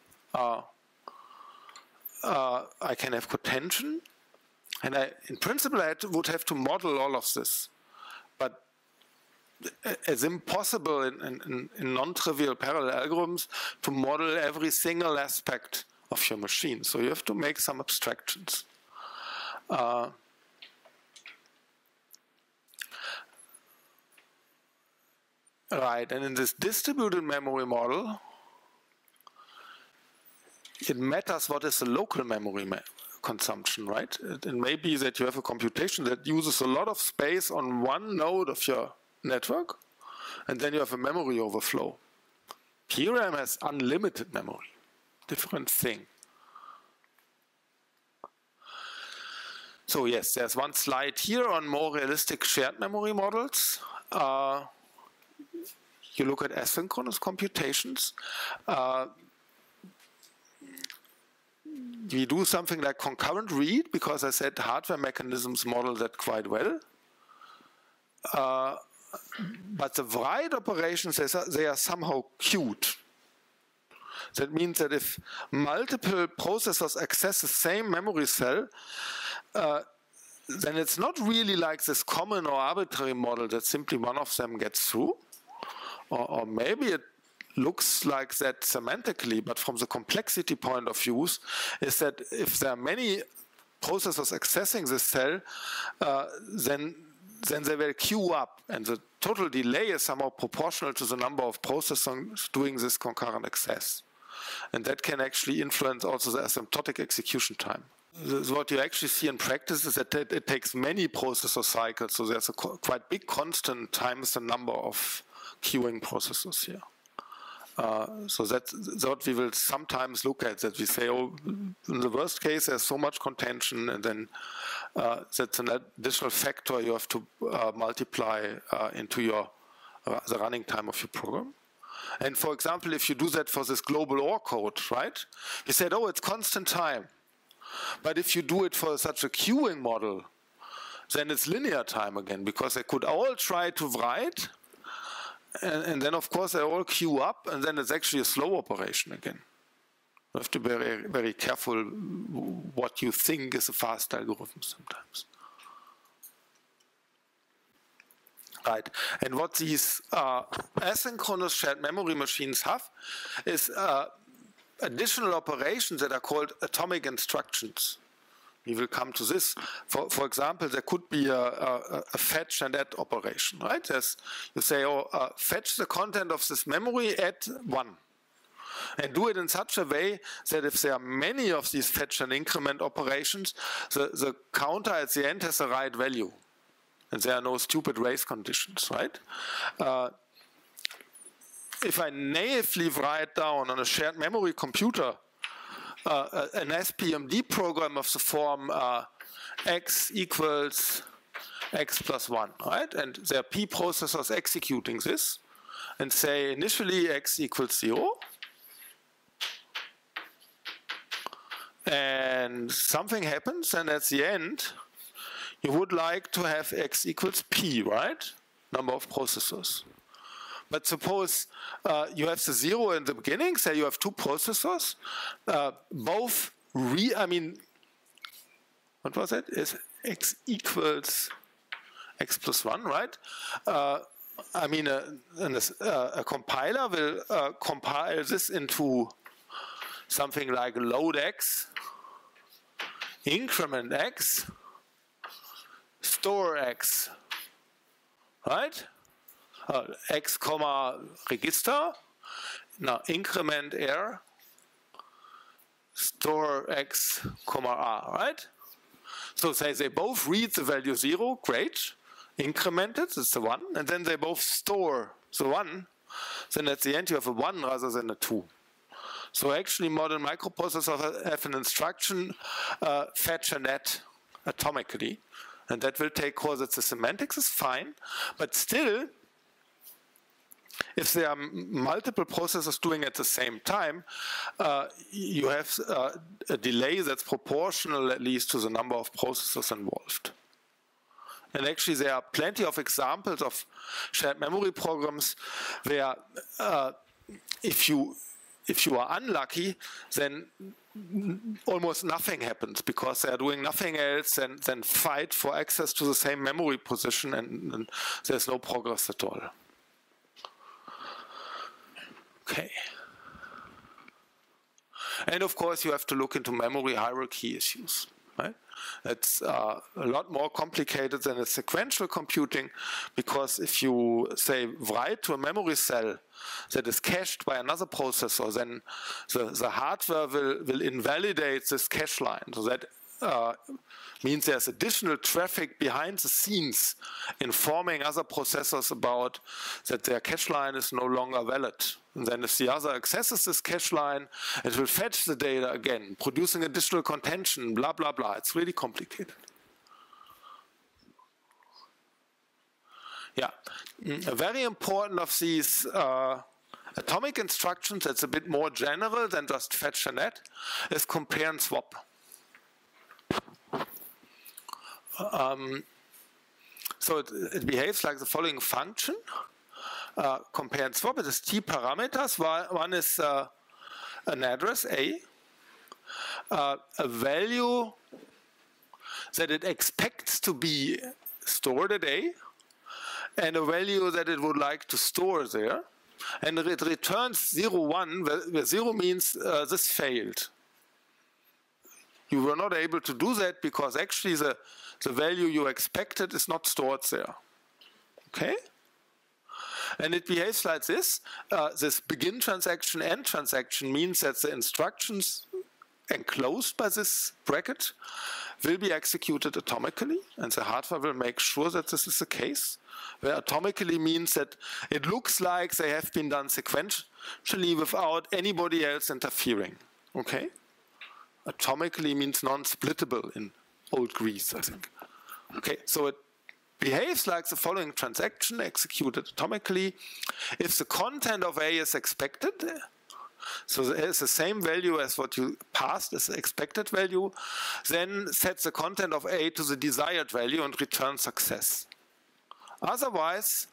I can have contention, and in principle I would have to model all of this, but it's impossible in non-trivial parallel algorithms to model every single aspect of your machine. So you have to make some abstractions. Right, and in this distributed memory model, it matters what is the local memory consumption, right? It may be that you have a computation that uses a lot of space on one node of your network, and then you have a memory overflow. PRAM has unlimited memory, different thing. So yes, there's one slide here on more realistic shared memory models. You look at asynchronous computations. We do something like concurrent read, because I said hardware mechanisms model that quite well. But the write operations, they are somehow queued. That means that if multiple processors access the same memory cell, then it's not really like this common or arbitrary model that simply one of them gets through. Or maybe it looks like that semantically, but from the complexity point of view, is that if there are many processors accessing this cell, then they will queue up, and the total delay is somehow proportional to the number of processors doing this concurrent access. And that can actually influence also the asymptotic execution time. What you actually see in practice is that it takes many processor cycles, so there's a quite big constant times the number of queuing processors here. So that's what we will sometimes look at, that we say, oh, in the worst case, there's so much contention, and then that's an additional factor you have to multiply into your the running time of your program. And for example, if you do that for this global OR code, right, you said, oh, it's constant time. But if you do it for such a queuing model, then it's linear time again, because they could all try to write, and then of course they all queue up, and then it's actually a slow operation again. You have to be very, very careful what you think is a fast algorithm sometimes. Right, and what these asynchronous shared memory machines have is additional operations that are called atomic instructions. We will come to this. For example, there could be a fetch and add operation, right? You say, oh, fetch the content of this memory at 1. And do it in such a way that if there are many of these fetch and increment operations, the counter at the end has the right value. And there are no stupid race conditions, right? If I naively write down on a shared memory computer an SPMD program of the form x equals x plus 1, right? And there are P processors executing this, and say initially x equals 0, and something happens, and at the end, you would like to have x equals P, right? Number of processors. But suppose you have the 0 in the beginning, say you have 2 processors, both what was it? Is x equals x plus 1, right? A compiler will compile this into something like load x, increment x, store x, right? X comma register, now increment R, store x comma R, right? So say they both read the value 0, great, increment it, it's the 1, and then they both store the 1, then at the end you have a 1 rather than a 2. So actually modern microprocessors have an instruction fetch and add atomically, and that will take course. The semantics is fine, but still, if there are multiple processors doing it at the same time, you have a delay that's proportional at least to the number of processors involved. And actually there are plenty of examples of shared memory programs where if you are unlucky, then almost nothing happens because they are doing nothing else than fight for access to the same memory position, and there's no progress at all. Okay. And of course, you have to look into memory hierarchy issues, right? It's a lot more complicated than a sequential computing, because if you say write to a memory cell that is cached by another processor, then the hardware will invalidate this cache line. So that means there's additional traffic behind the scenes informing other processors about that their cache line is no longer valid. And then if the other accesses this cache line, it will fetch the data again, producing additional contention, blah, blah, blah. It's really complicated. Yeah, very important of these atomic instructions, that's a bit more general than just fetch and add, is compare and swap. So it behaves like the following function. Compare and swap, it is t parameters. One is an address A, a value that it expects to be stored at A, and a value that it would like to store there, and it returns 0, 1, where 0 means this failed. You were not able to do that because actually the value you expected is not stored there. Okay? And it behaves like this. This begin transaction, end transaction means that the instructions enclosed by this bracket will be executed atomically, and the hardware will make sure that this is the case, where atomically means that it looks like they have been done sequentially without anybody else interfering. Okay? Atomically means non-splittable in old Greece, I think. Okay, so it behaves like the following transaction executed atomically. If the content of A is expected, so it has the same value as what you passed as the expected value, then set the content of A to the desired value and return success. Otherwise,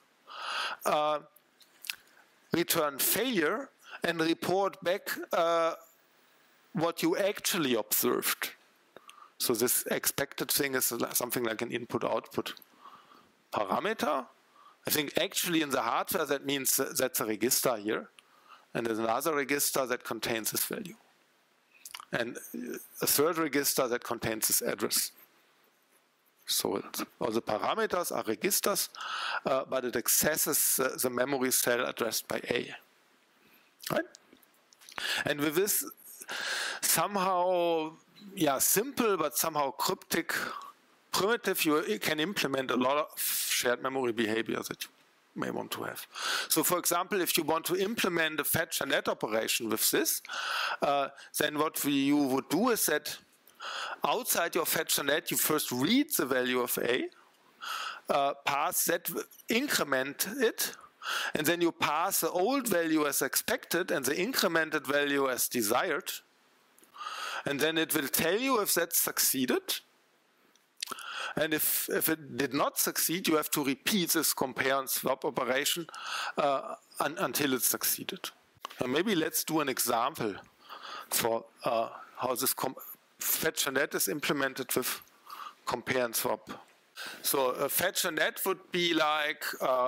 return failure and report back what you actually observed. So this expected thing is something like an input-output parameter. I think actually in the hardware that means that's a register here, and there's another register that contains this value, and a third register that contains this address. So all the parameters are registers, but it accesses the memory cell addressed by A. Right? And with this somehow, simple but somehow cryptic primitive, you can implement a lot of shared memory behavior that you may want to have. So for example, if you want to implement a fetch and add operation with this, then what you would do is that outside your fetch and add, you first read the value of A, pass that, increment it, and then you pass the old value as expected and the incremented value as desired. And then it will tell you if that succeeded. And if it did not succeed, you have to repeat this compare and swap operation until it succeeded. And maybe let's do an example for how this fetch and add is implemented with compare and swap. So a fetch and add would be like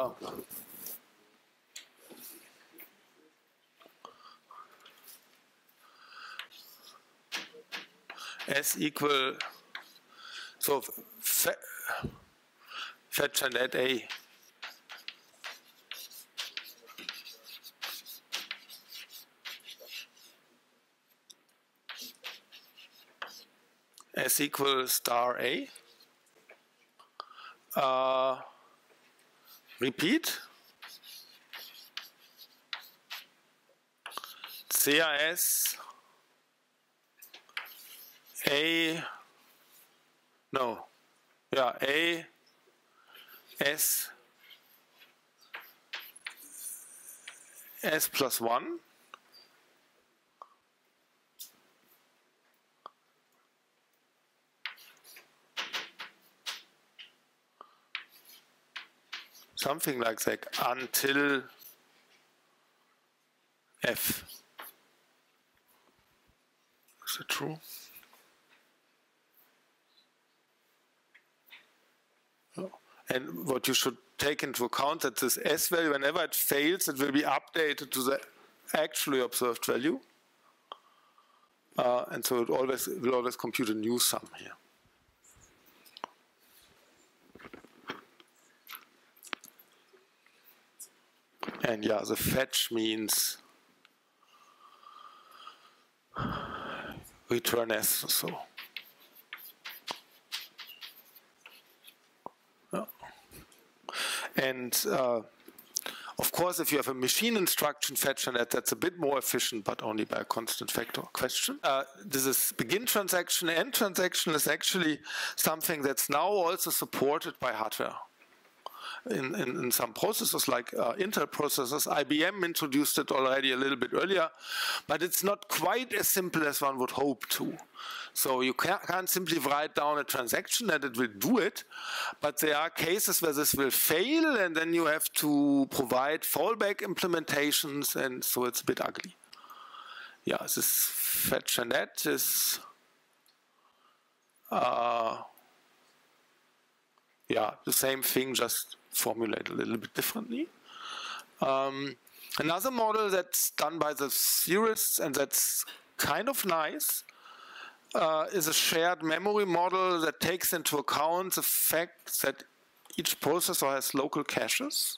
S equal, so fetch and add A. S equal star A. Repeat. CAS A, no, yeah, A, S, S plus 1. Something like that, until F. Is it true? And what you should take into account that this S value, whenever it fails, it will be updated to the actually observed value. And so it will always compute a new sum here. And yeah, the fetch means return S, so. And of course, if you have a machine instruction fetch and add, that's a bit more efficient, but only by a constant factor question. This is begin transaction, end transaction is actually something that's now also supported by hardware. In some processors like Intel processors, IBM introduced it already a little bit earlier, but it's not quite as simple as one would hope to. So you can't simply write down a transaction that it will do it, but there are cases where this will fail, and then you have to provide fallback implementations, and so it's a bit ugly. yeah, this fetch and add is yeah, the same thing, just formulated a little bit differently. Another model that's done by the theorists, and that's kind of nice, is a shared memory model that takes into account the fact that each processor has local caches.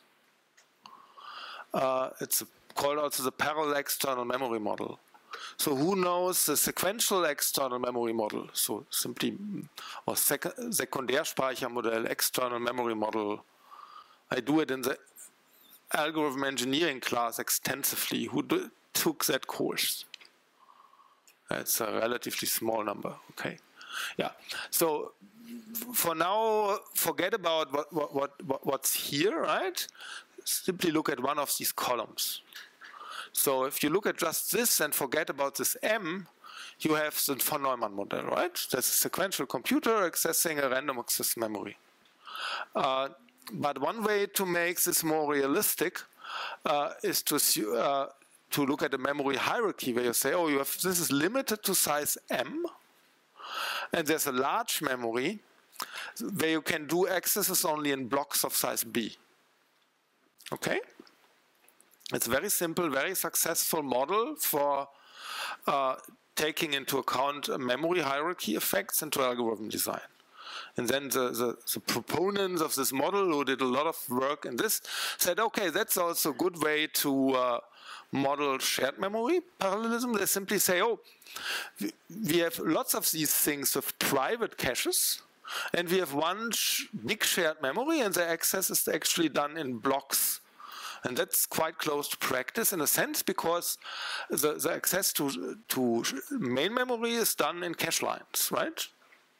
It's called also the parallel external memory model. So who knows the sequential external memory model? So simply, or Sekundärspeichermodell, external memory model. I do it in the algorithm engineering class extensively. Who took that course? It's a relatively small number, okay. Yeah, so for now, forget about what's here, right? Simply look at one of these columns. So if you look at just this and forget about this M, you have the von Neumann model, right? That's a sequential computer accessing a random access memory. But one way to make this more realistic is to look at the memory hierarchy, where you say, oh, this is limited to size M, and there's a large memory where you can do accesses only in blocks of size B. Okay? It's very simple, very successful model for taking into account memory hierarchy effects into algorithm design. And then the proponents of this model, who did a lot of work in this, said, okay, that's also a good way to model shared memory parallelism. They simply say, oh, we have lots of these things with private caches, and we have one big shared memory, and the access is actually done in blocks. And that's quite close to practice in a sense, because the access to main memory is done in cache lines, right?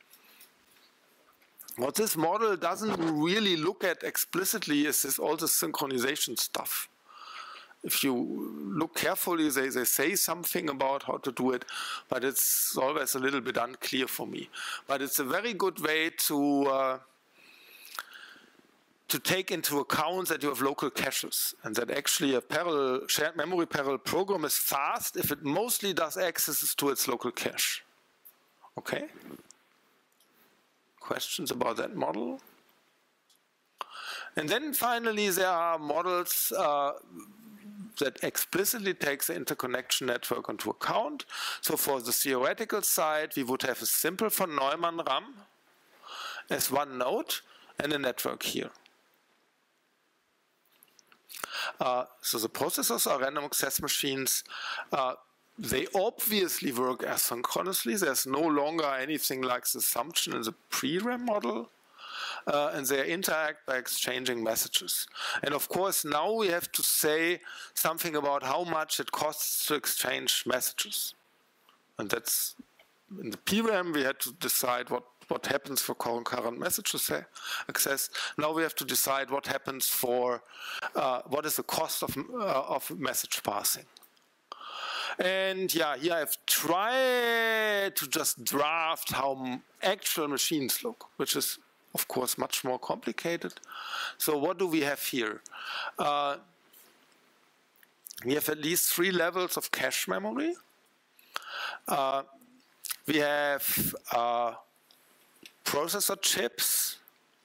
What this model doesn't really look at explicitly is all the synchronization stuff. If you look carefully, they say something about how to do it, but it's always a little bit unclear for me. But it's a very good way to take into account that you have local caches, and that actually a parallel shared memory parallel program is fast if it mostly does accesses to its local cache. Okay? Questions about that model? And then finally, there are models that explicitly takes the interconnection network into account. So for the theoretical side, we would have a simple von Neumann RAM as one node and a network here. So the processors are random access machines. They obviously work asynchronously. There's no longer anything like the assumption in the pre-RAM model. And they interact by exchanging messages. And of course, now we have to say something about how much it costs to exchange messages. And that's, in the PRAM, we had to decide what happens for concurrent message access. Now we have to decide what happens for, what is the cost of message passing. And yeah, here I've tried to just draft how actual machines look, which is, of course, much more complicated. So what do we have here? We have at least 3 levels of cache memory. We have processor chips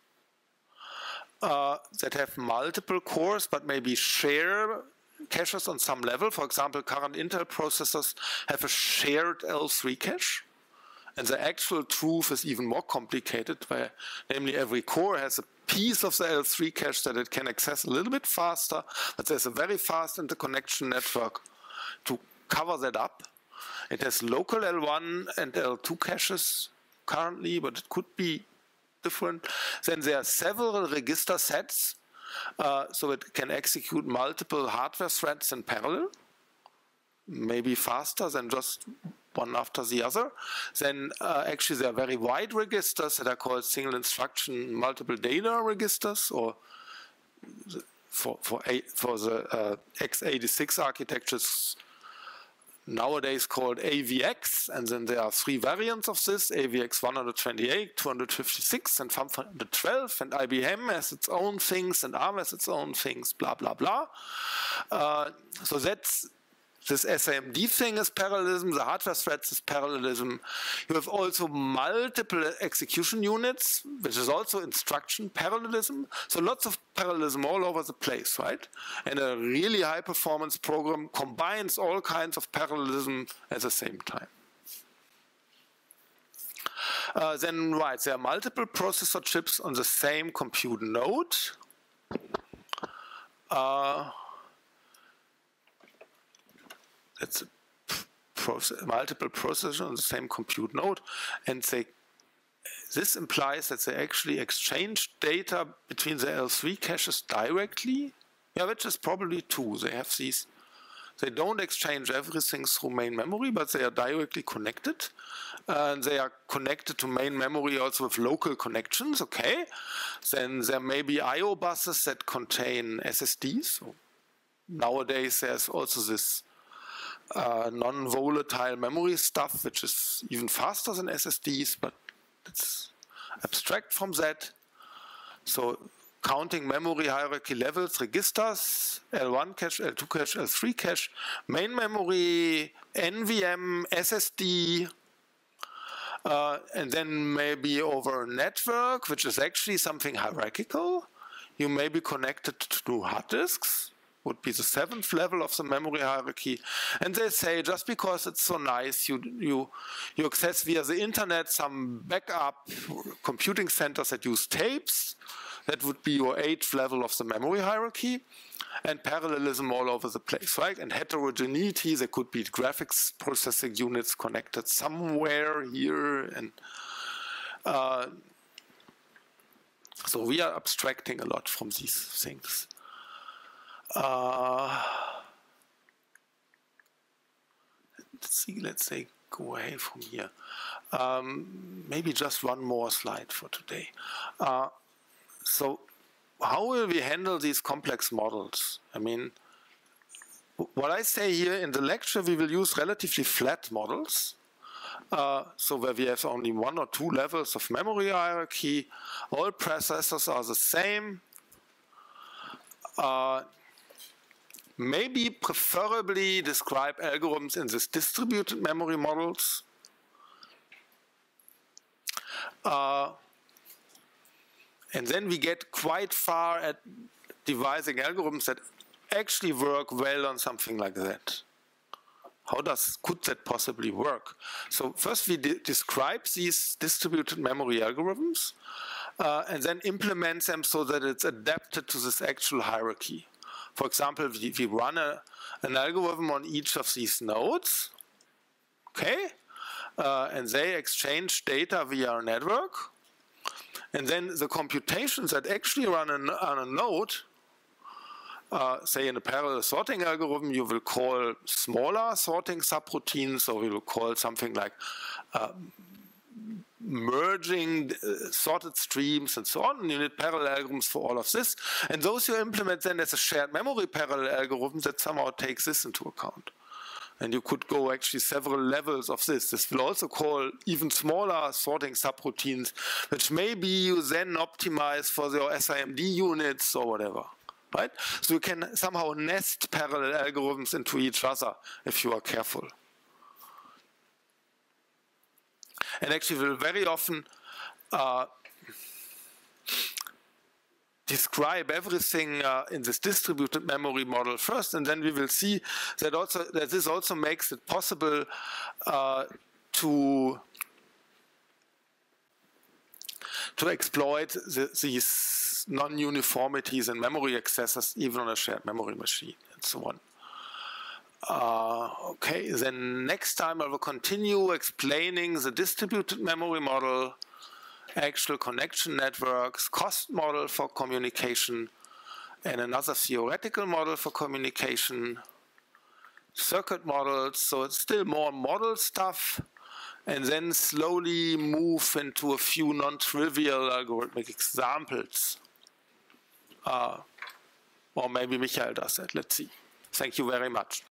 that have multiple cores but maybe share caches on some level. For example, current Intel processors have a shared L3 cache. And the actual truth is even more complicated, where namely every core has a piece of the L3 cache that it can access a little bit faster, but there's a very fast interconnection network to cover that up. It has local L1 and L2 caches currently, but it could be different. Then there are several register sets, so it can execute multiple hardware threads in parallel, maybe faster than just one after the other. Then actually there are very wide registers that are called single instruction multiple data registers, or for the x86 architectures nowadays called AVX. And then there are 3 variants of this: AVX 128, 256, and 512. And IBM has its own things, and ARM has its own things, blah blah blah. So that's this SAMD thing is parallelism, the hardware threads is parallelism. You have also multiple execution units, which is also instruction parallelism. So lots of parallelism all over the place, right? And a really high performance program combines all kinds of parallelism at the same time. Then, right, there are multiple processor chips on the same compute node. That's multiple processors on the same compute node, and this implies that they actually exchange data between the L3 caches directly. Yeah, which is probably true. They have these. They don't exchange everything through main memory, but they are directly connected. And they are connected to main memory also with local connections, okay? Then there may be I/O buses that contain SSDs. So nowadays there's also this non-volatile memory stuff, which is even faster than SSDs, but it's abstract from that. So counting memory hierarchy levels, registers, L1 cache, L2 cache, L3 cache, main memory, NVM, SSD, and then maybe over a network, which is actually something hierarchical. You may be connected to hard disks, would be the 7th level of the memory hierarchy. And they say, just because it's so nice, you access via the internet some backup computing centers that use tapes. That would be your 8th level of the memory hierarchy. And parallelism all over the place, right? And heterogeneity, there could be graphics processing units connected somewhere here. And so we are abstracting a lot from these things. Let's say go away from here. Maybe just one more slide for today. So how will we handle these complex models? I mean, what I say here in the lecture, we will use relatively flat models. So where we have only 1 or 2 levels of memory hierarchy, all processors are the same. Maybe preferably describe algorithms in this distributed memory models. And then we get quite far at devising algorithms that actually work well on something like that. Could that possibly work? So first we describe these distributed memory algorithms and then implement them so that it's adapted to this actual hierarchy. For example, we run an algorithm on each of these nodes, okay? And they exchange data via a network. And then the computations that actually run on a node, say in a parallel sorting algorithm, you will call smaller sorting subroutines, so we will call something like merging sorted streams and so on. And you need parallel algorithms for all of this. And those you implement then as a shared memory parallel algorithm that somehow takes this into account. And you could go actually several levels of this. This will also call even smaller sorting subroutines, which maybe you then optimize for your SIMD units or whatever, right? So you can somehow nest parallel algorithms into each other if you are careful. And actually we'll very often describe everything in this distributed memory model first, and then we will see that this also makes it possible to exploit these non-uniformities in memory accesses even on a shared memory machine and so on. Okay, then next time I will continue explaining the distributed memory model, actual connection networks, cost model for communication, and another theoretical model for communication, circuit models, so it's still more model stuff, and then slowly move into a few non-trivial algorithmic examples. Or maybe Michael does that, let's see. Thank you very much.